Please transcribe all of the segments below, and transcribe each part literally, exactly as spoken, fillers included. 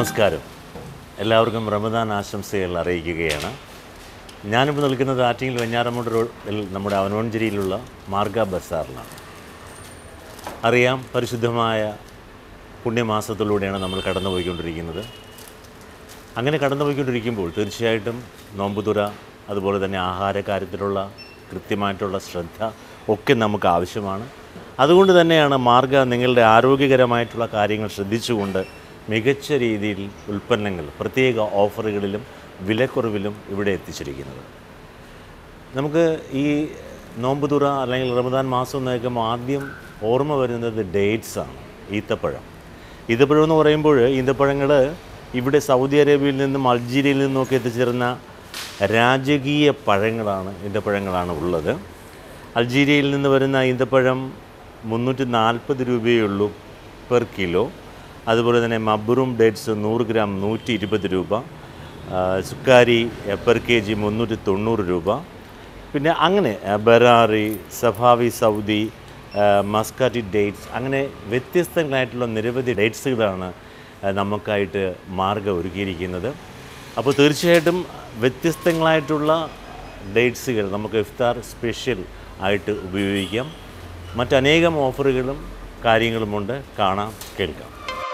നമസ്കാരം. എല്ലാവർക്കും റമദാൻ ആശംസകൾ അറിയിക്കുകയാണ്. ഞാനിപ്പോൾ നിൽക്കുന്നത് ആറ്റിങ്ങൽ വെഞ്ഞാറമൂട് റോഡിൽ നമ്മുടെ അവനോഞ്ചേരിയിലുള്ള മാർഗ ബസാറിലാണ്. അറിയാം, പരിശുദ്ധമായ പുണ്യമാസത്തിലൂടെയാണ് നമ്മൾ കടന്നു പോയിക്കൊണ്ടിരിക്കുന്നത്. അങ്ങനെ കടന്നു പോയിക്കൊണ്ടിരിക്കുമ്പോൾ തീർച്ചയായിട്ടും നോമ്പുതുറ, അതുപോലെ തന്നെ ആഹാര കാര്യത്തിലുള്ള കൃത്യമായിട്ടുള്ള ശ്രദ്ധ ഒക്കെ നമുക്ക് ആവശ്യമാണ്. അതുകൊണ്ട് തന്നെയാണ് മാർഗ നിങ്ങളുടെ ആരോഗ്യകരമായിട്ടുള്ള കാര്യങ്ങൾ ശ്രദ്ധിച്ചുകൊണ്ട് മികച്ച രീതിയിൽ ഉൽപ്പന്നങ്ങൾ പ്രത്യേക ഓഫറുകളിലും വിലക്കുറവിലും ഇവിടെ എത്തിച്ചിരിക്കുന്നത്. നമുക്ക് ഈ നോമ്പുതുറ അല്ലെങ്കിൽ റമദാൻ മാസം എന്ന് കേൾക്കുമ്പോൾ ആദ്യം ഓർമ്മ വരുന്നത് ഡേറ്റ്സാണ്, ഈത്തപ്പഴം. ഈത്തപ്പഴം എന്ന് പറയുമ്പോൾ ഈന്തപ്പഴങ്ങൾ ഇവിടെ സൗദി അറേബ്യയിൽ നിന്നും അൾജീരിയയിൽ നിന്നുമൊക്കെ എത്തിച്ചേർന്ന രാജകീയ പഴങ്ങളാണ്, ഈന്തപ്പഴങ്ങളാണ് ഉള്ളത്. അൾജീരിയയിൽ നിന്ന് വരുന്ന ഈന്തപ്പഴം മുന്നൂറ്റി നാൽപ്പത് രൂപയേ ഉള്ളൂ പെർ കിലോ. അതുപോലെ തന്നെ മബ്രൂം ഡേറ്റ്സ് നൂറ് ഗ്രാം നൂറ്റി ഇരുപത് രൂപ, സുക്കാരി പെർ കെ ജി മുന്നൂറ്റി തൊണ്ണൂറ് രൂപ. പിന്നെ അങ്ങനെ ബറാറി, സഫാവി സൗദി, മസ്കാറ്റി ഡേറ്റ്സ്, അങ്ങനെ വ്യത്യസ്തങ്ങളായിട്ടുള്ള നിരവധി ഡേറ്റ്സുകളാണ് നമുക്കായിട്ട് മാർഗ ഒരുക്കിയിരിക്കുന്നത്. അപ്പോൾ തീർച്ചയായിട്ടും വ്യത്യസ്തങ്ങളായിട്ടുള്ള ഡേറ്റ്സുകൾ നമുക്ക് ഇഫ്താർ സ്പെഷ്യൽ ആയിട്ട് ഉപയോഗിക്കാം. മറ്റനേകം ഓഫറുകളും കാര്യങ്ങളുമുണ്ട്, കാണാം, കേൾക്കാം.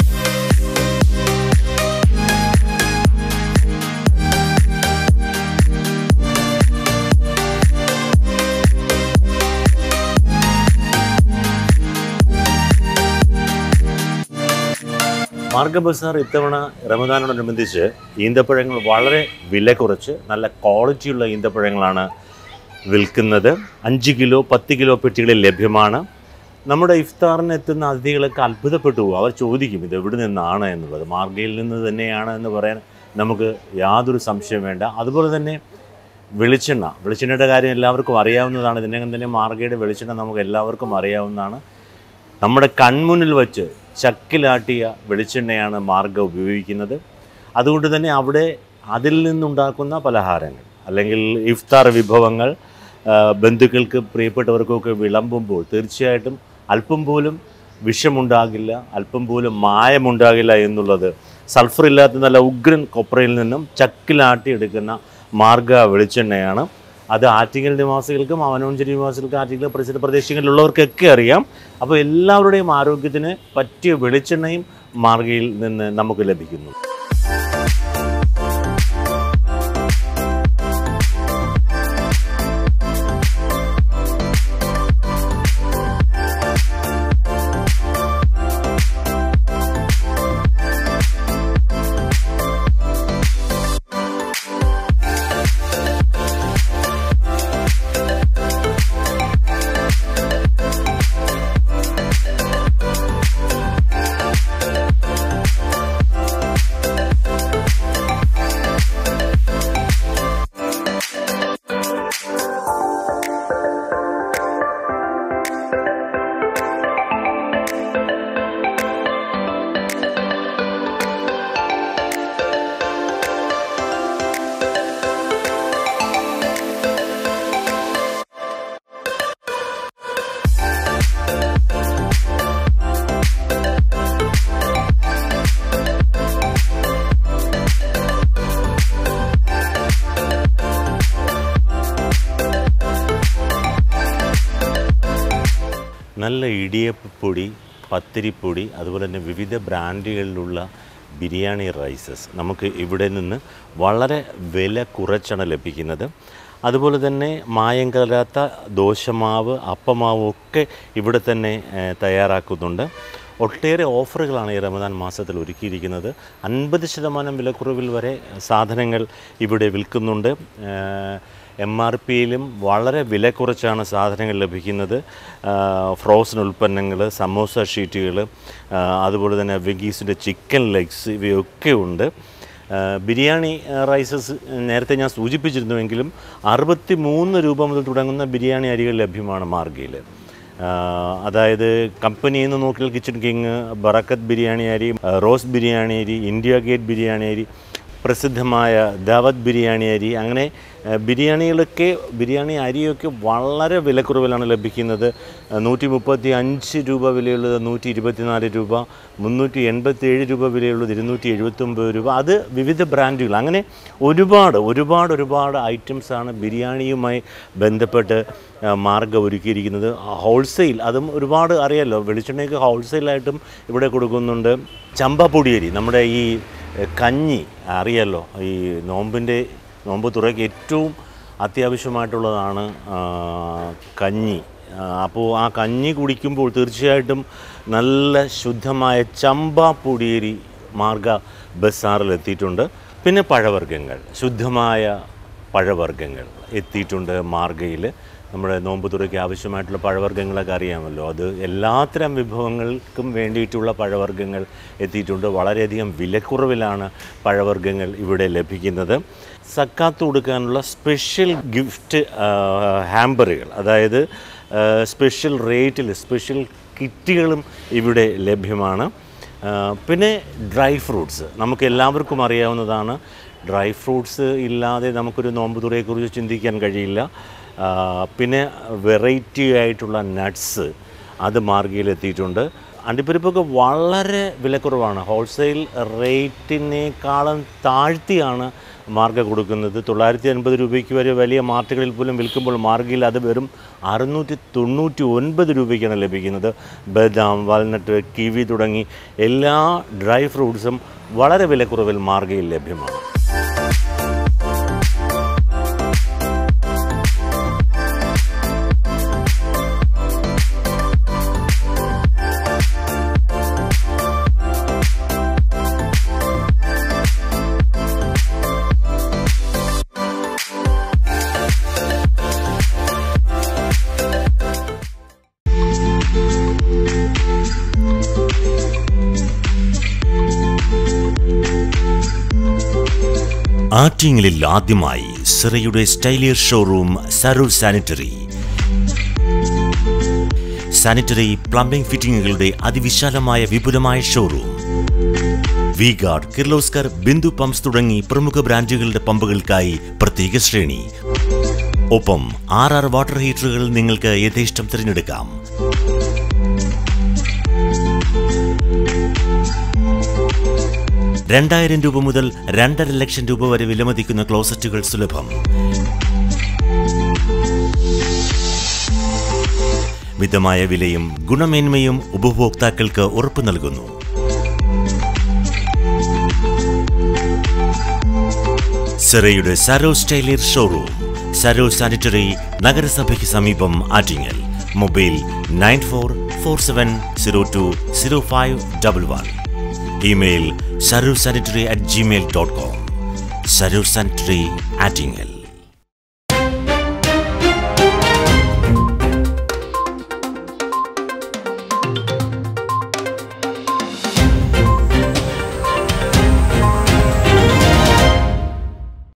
മാർഗ ബസാർ ഇത്തവണ റമദാനോടനുബന്ധിച്ച് ഈന്തപ്പഴങ്ങൾ വളരെ വില കുറച്ച് നല്ല ക്വാളിറ്റിയുള്ള ഈന്തപ്പഴങ്ങളാണ് വിൽക്കുന്നത്. അഞ്ച് കിലോ പത്ത് കിലോ പെട്ടികളിൽ ലഭ്യമാണ്. നമ്മുടെ ഇഫ്താറിന് എത്തുന്ന അതിഥികളൊക്കെ അത്ഭുതപ്പെട്ടു പോകും. അവർ ചോദിക്കും ഇത് എവിടെ നിന്നാണ് എന്നുള്ളത്. മാർഗയിൽ നിന്ന് തന്നെയാണ് എന്ന് പറയാൻ നമുക്ക് യാതൊരു സംശയം വേണ്ട. അതുപോലെ തന്നെ വെളിച്ചെണ്ണ, വെളിച്ചെണ്ണയുടെ കാര്യം എല്ലാവർക്കും അറിയാവുന്നതാണ്. ഇതിനകം തന്നെ മാർഗയുടെ വെളിച്ചെണ്ണ നമുക്ക് എല്ലാവർക്കും അറിയാവുന്നതാണ്. നമ്മുടെ കൺമുന്നിൽ വച്ച് ചക്കിലാട്ടിയ വെളിച്ചെണ്ണയാണ് മാർഗ ഉപയോഗിക്കുന്നത്. അതുകൊണ്ട് തന്നെ അവിടെ അതിൽ നിന്നുണ്ടാക്കുന്ന പലഹാരങ്ങൾ അല്ലെങ്കിൽ ഇഫ്താർ വിഭവങ്ങൾ ബന്ധുക്കൾക്ക്, പ്രിയപ്പെട്ടവർക്കൊക്കെ വിളമ്പുമ്പോൾ തീർച്ചയായിട്ടും അല്പം പോലും വിഷമുണ്ടാകില്ല, അല്പം പോലും മായമുണ്ടാകില്ല എന്നുള്ളത് സൾഫർ ഇല്ലാത്ത നല്ല ഉഗ്രൻ കൊപ്രയിൽ നിന്നും ചക്കിലാട്ടി എടുക്കുന്ന മാർഗ വെളിച്ചെണ്ണയാണ്. അത് ആറ്റിങ്ങൽ നിവാസികൾക്കും അവനോഞ്ചേരി നിവാസികൾക്കും ആറ്റിങ്ങൽ പരിസര പ്രദേശങ്ങളിലുള്ളവർക്കൊക്കെ അറിയാം. അപ്പോൾ എല്ലാവരുടെയും ആരോഗ്യത്തിന് പറ്റിയ വെളിച്ചെണ്ണയും മാർഗയിൽ നിന്ന് നമുക്ക് ലഭിക്കുന്നു. നല്ല ഇടിയപ്പപ്പൊടി, പത്തിരിപ്പൊടി, അതുപോലെ തന്നെ വിവിധ ബ്രാൻഡുകളിലുള്ള ബിരിയാണി റൈസസ് നമുക്ക് ഇവിടെ നിന്ന് വളരെ വില കുറച്ചാണ് ലഭിക്കുന്നത്. അതുപോലെ തന്നെ മായം കലരാത്ത ദോശമാവ്, അപ്പമാവ് ഒക്കെ ഇവിടെ തന്നെ തയ്യാറാക്കുന്നുണ്ട്. ഒട്ടേറെ ഓഫറുകളാണ് ഈ റമദാൻ മാസത്തിൽ ഒരുക്കിയിരിക്കുന്നത്. അൻപത് ശതമാനം വിലക്കുറവിൽ വരെ സാധനങ്ങൾ ഇവിടെ വിൽക്കുന്നുണ്ട്. എം ആർ പിയിലും വളരെ വില കുറച്ചാണ് സാധനങ്ങൾ ലഭിക്കുന്നത്. ഫ്രോസൺ ഉൽപ്പന്നങ്ങൾ, സമോസ ഷീറ്റുകൾ, അതുപോലെ തന്നെ വെഗീസിൻ്റെ ചിക്കൻ ലെഗ്സ് ഇവയൊക്കെ ഉണ്ട്. ബിരിയാണി റൈസസ് നേരത്തെ ഞാൻ സൂചിപ്പിച്ചിരുന്നുവെങ്കിലും അറുപത്തി മൂന്ന് രൂപ മുതൽ തുടങ്ങുന്ന ബിരിയാണി അരികൾ ലഭ്യമാണ് മാർഗയിൽ. അതായത് കമ്പനിയിൽ നിന്ന് നോക്കിയാൽ കിച്ചൺ കിങ്, ബറക്കത്ത് ബിരിയാണി അരി, റോസ് ബിരിയാണി അരി, ഇന്ത്യ ഗേറ്റ് ബിരിയാണി അരി, പ്രസിദ്ധമായ ദാവത് ബിരിയാണി അരി, അങ്ങനെ ബിരിയാണികളൊക്കെ ബിരിയാണി അരിയൊക്കെ വളരെ വിലക്കുറവിലാണ് ലഭിക്കുന്നത്. നൂറ്റി മുപ്പത്തി അഞ്ച് രൂപ വിലയുള്ളത് നൂറ്റി ഇരുപത്തിനാല് രൂപ, മുന്നൂറ്റി എൺപത്തി ഏഴ് രൂപ വിലയുള്ളത് ഇരുന്നൂറ്റി എഴുപത്തൊമ്പത് രൂപ. അത് വിവിധ ബ്രാൻഡുകൾ, അങ്ങനെ ഒരുപാട് ഒരുപാട് ഒരുപാട് ഐറ്റംസാണ് ബിരിയാണിയുമായി ബന്ധപ്പെട്ട് മാർഗ ഒരുക്കിയിരിക്കുന്നത്. ഹോൾസെയിൽ, അതും ഒരുപാട് അറിയാമല്ലോ, വെളിച്ചെണ്ണയൊക്കെ ഹോൾസെയിലായിട്ടും ഇവിടെ കൊടുക്കുന്നുണ്ട്. ചമ്പ പൊടിയരി, നമ്മുടെ ഈ കഞ്ഞി അറിയാമല്ലോ, ഈ നോമ്പിൻ്റെ നോമ്പ് തുറയ്ക്ക് ഏറ്റവും അത്യാവശ്യമായിട്ടുള്ളതാണ് കഞ്ഞി. അപ്പോൾ ആ കഞ്ഞി കുടിക്കുമ്പോൾ തീർച്ചയായിട്ടും നല്ല ശുദ്ധമായ ചമ്പ പൊടിയരി മാർഗ ബസാറിൽ എത്തിയിട്ടുണ്ട്. പിന്നെ പഴവർഗ്ഗങ്ങൾ, ശുദ്ധമായ പഴവർഗ്ഗങ്ങൾ എത്തിയിട്ടുണ്ട് മാർഗയിൽ. നമ്മുടെ നോമ്പ് തുറയ്ക്ക് ആവശ്യമായിട്ടുള്ള പഴവർഗ്ഗങ്ങളൊക്കെ അറിയാമല്ലോ, അത് എല്ലാത്തരം വിഭവങ്ങൾക്കും വേണ്ടിയിട്ടുള്ള പഴവർഗ്ഗങ്ങൾ എത്തിയിട്ടുണ്ട്. വളരെയധികം വിലക്കുറവിലാണ് പഴവർഗ്ഗങ്ങൾ ഇവിടെ ലഭിക്കുന്നത്. സക്കാത്ത് കൊടുക്കാനുള്ള സ്പെഷ്യൽ ഗിഫ്റ്റ് ഹാമ്പറുകൾ, അതായത് സ്പെഷ്യൽ റേറ്റിൽ സ്പെഷ്യൽ കിറ്റുകളും ഇവിടെ ലഭ്യമാണ്. പിന്നെ ഡ്രൈ ഫ്രൂട്ട്സ്, നമുക്ക് എല്ലാവർക്കും അറിയാവുന്നതാണ്, ഡ്രൈ ഫ്രൂട്ട്സ് ഇല്ലാതെ നമുക്കൊരു നോമ്പ് തുറയെക്കുറിച്ച് ചിന്തിക്കാൻ കഴിയില്ല. പിന്നെ വെറൈറ്റി ആയിട്ടുള്ള നട്ട്സ്, അത് മാർഗയിലെത്തിയിട്ടുണ്ട്. അണ്ടിപ്പരിപ്പൊക്കെ വളരെ വിലക്കുറവാണ്, ഹോൾസെയിൽ റേറ്റിനേക്കാളും താഴ്ത്തിയാണ് മാർഗ കൊടുക്കുന്നത്. തൊള്ളായിരത്തി അൻപത് രൂപയ്ക്ക് വരെ വലിയ മാർട്ടുകളിൽ പോലും വിൽക്കുമ്പോൾ മാർഗയിൽ അത് വെറും അറുന്നൂറ്റി തൊണ്ണൂറ്റി ഒൻപത് രൂപയ്ക്കാണ് ലഭിക്കുന്നത്. ബദാം, വാൽനട്ട്, കിവി തുടങ്ങി എല്ലാ ഡ്രൈ ഫ്രൂട്ട്സും വളരെ വിലക്കുറവിൽ മാർഗയിൽ ലഭ്യമാണ്. ആറ്റിങ്ങലിൽ ആദ്യമായി സിറയുടെ സ്റ്റൈലിയർ showroom Saroor sanitary. Sanitary plumbing ഫിറ്റിംഗുകളുടെ അതിവിശാലമായ വിപുലമായ showroom. V Guard, Kirloskar, Bindu pumps തുടങ്ങി പ്രമുഖ ബ്രാൻഡുകളുടെ പമ്പുകൾക്കായി പ്രത്യേക ശ്രേണി. ഒപ്പം ആർ ആർ വാട്ടർ ഹീറ്ററുകൾ നിങ്ങൾക്ക് യഥേഷ്ടം തിരഞ്ഞെടുക്കാം. രണ്ടായിരം രൂപ മുതൽ രണ്ടര ലക്ഷം രൂപ വരെ വിലമതിക്കുന്ന ക്ലോസറ്റുകൾ സുലഭം. മിതമായ വിലയും ഗുണമേന്മയും ഉപഭോക്താക്കൾക്ക് ഉറപ്പു നൽകുന്നു. സിറയുടെ സരോ സ്റ്റൈലിയർ ഷോറൂം, സരോ സാനിറ്ററി, നഗരസഭയ്ക്ക് സമീപം, Attingal. Mobile nine four four seven zero two zero five double one. Email Saroor sanitary at Gmail dot com. Saroor sanitary, Attingal.